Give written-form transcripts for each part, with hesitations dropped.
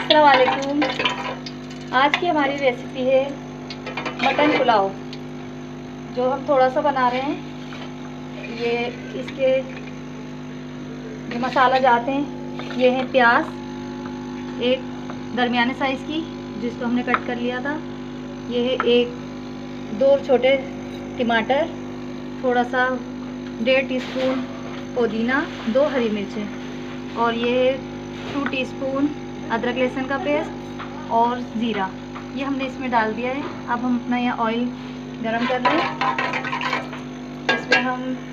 अस्सलाम वालेकुम। आज की हमारी रेसिपी है मटन पुलाव, जो हम थोड़ा सा बना रहे हैं। ये इसके ये मसाला जाते हैं। ये है प्याज, एक दरमियाने साइज़ की जिसको हमने कट कर लिया था। ये है दो छोटे टमाटर, थोड़ा सा 1.5 टीस्पून पुदीना, 2 हरी मिर्चें, और ये है 2 टीस्पून अदरक लहसुन का पेस्ट और ज़ीरा। ये हमने इसमें डाल दिया है। अब हम अपना यह ऑयल गरम कर लें। इसमें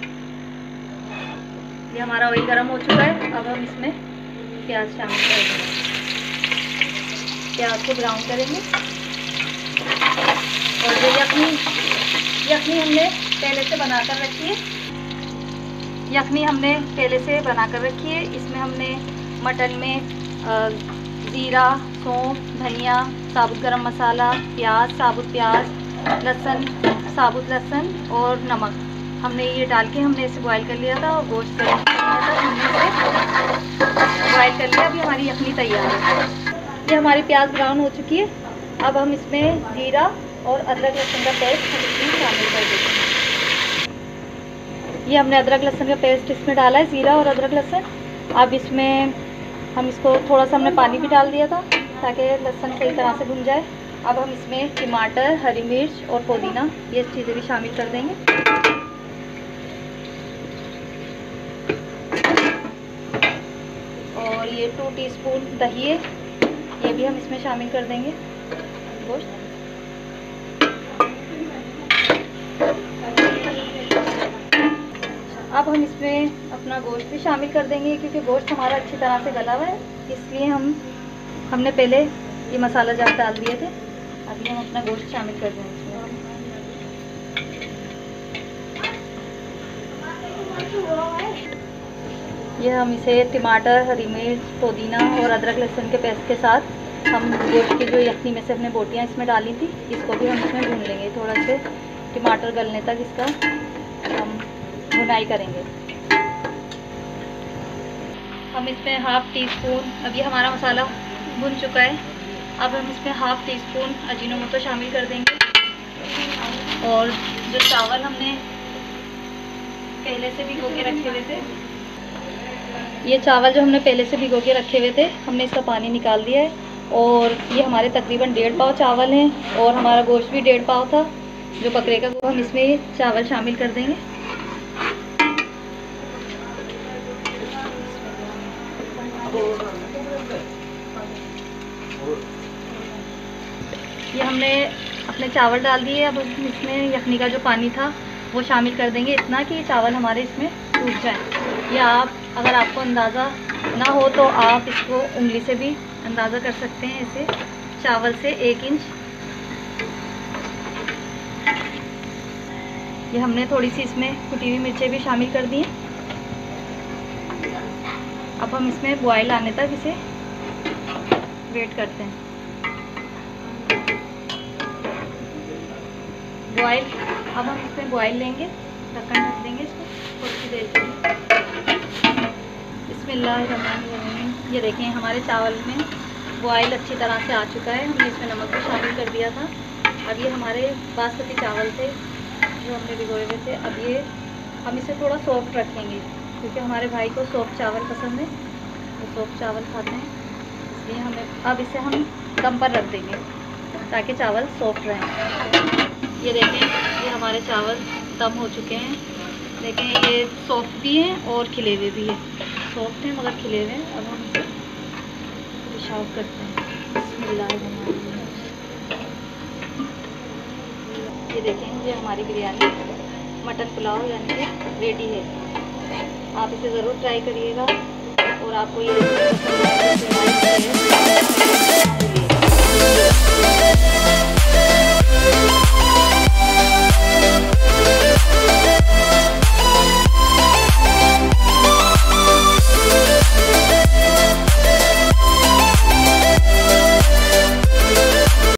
ये हमारा ऑयल गरम हो चुका है। अब हम इसमें प्याज शामिल कर देंगे। प्याज को ब्राउन करेंगे। और ये यखनी हमने पहले से बनाकर रखी है। इसमें हमने मटन में ज़ीरा, सौंफ, धनिया, साबुत गरम मसाला, प्याज, साबुत प्याज, लहसुन, साबुत लहसुन और नमक हमने ये डाल के हमने इसे बॉईल कर लिया था। और गोश्त गरम कर लिया था, हमने इसे बॉईल कर लिया। अभी हमारी यखनी तैयार है। ये हमारी प्याज ब्राउन हो चुकी है। अब हम इसमें ज़ीरा और अदरक लहसुन का पेस्ट हम इसमें शामिल कर देते हैं। ये हमने अदरक लहसुन का पेस्ट इसमें डाला है, ज़ीरा और अदरक लहसुन। अब इसमें हम इसको थोड़ा सा हमने पानी भी डाल दिया था ताकि लहसुन सही तरह से भुन जाए। अब हम इसमें टमाटर, हरी मिर्च और पुदीना ये चीज़ें भी शामिल कर देंगे। और ये 2 टीस्पून दही है, ये भी हम इसमें शामिल कर देंगे। गोश्त अब हम इसमें अपना गोश्त भी शामिल कर देंगे, क्योंकि गोश्त हमारा अच्छी तरह से गला हुआ है, इसलिए हमने पहले ये मसाला जार डाल दिए थे। अभी हम अपना गोश्त शामिल कर देंगे इसमें। ये हम इसे टमाटर, हरी मिर्च, पुदीना और अदरक लहसुन के पेस्ट के साथ हम गोश्त की जो यखनी में से हमने बोटियाँ इसमें डाली थी, इसको भी हम इसमें भून लेंगे। थोड़ा से टमाटर गलने तक इसका हम भुनाई करेंगे। हम इसमें 1/2 टीस्पून, अभी हमारा मसाला भुन चुका है। अब हम इसमें 1/2 टीस्पून अजीनोमोटो शामिल कर देंगे। और जो चावल हमने पहले से भिगो के रखे हुए थे, हमने इसका पानी निकाल दिया है। और ये हमारे तकरीबन 1.5 पाव चावल हैं, और हमारा गोश्त भी 1.5 पाव था जो बकरे का। हम इसमें चावल शामिल कर देंगे। ये हमने अपने चावल डाल दिए। अब इसमें यखनी का जो पानी था वो शामिल कर देंगे, इतना कि चावल हमारे इसमें टूट जाए। या अगर आपको अंदाज़ा ना हो तो आप इसको उंगली से भी अंदाज़ा कर सकते हैं। इसे चावल से 1 इंच। ये हमने थोड़ी सी इसमें कुटी हुई मिर्चें भी शामिल कर दी हैं। अब हम इसमें बॉयल आने तक इसे वेट करते हैं। अब हम इसमें बॉयल लेंगे, ढक्कन ढक देंगे इसको थोड़ी सी देर के लिए। बिस्मिल्लाहिर्रहमानिर्रहीम। ये देखें हमारे चावल में बॉयल अच्छी तरह से आ चुका है। हमने इसमें नमक भी शामिल कर दिया था। अब ये हमारे बासमती चावल थे जो हमने भिगोए हुए थे। अब ये हम इसे थोड़ा सॉफ्ट रखेंगे, क्योंकि हमारे भाई को सॉफ्ट चावल पसंद है, वो सॉफ्ट चावल खाते हैं, इसलिए अब इसे हम दम पर रख देंगे ताकि चावल सॉफ्ट रहें। ये देखें, ये हमारे चावल दम हो चुके हैं। देखें ये सॉफ्ट भी हैं और खिले हुए भी हैं। सॉफ्ट हैं मगर खिले हुए हैं। अब हम इसे डिश आउट करते हैं। बिस्मिल्लाहिर्रहमानिर्रहीम। ये देखें, ये हमारी बिरयानी मटन पुलाव यानी कि रेडी है। आप इसे ज़रूर ट्राई करिएगा, और आपको ये रेसिपी पसंद आए तो लाइक करें।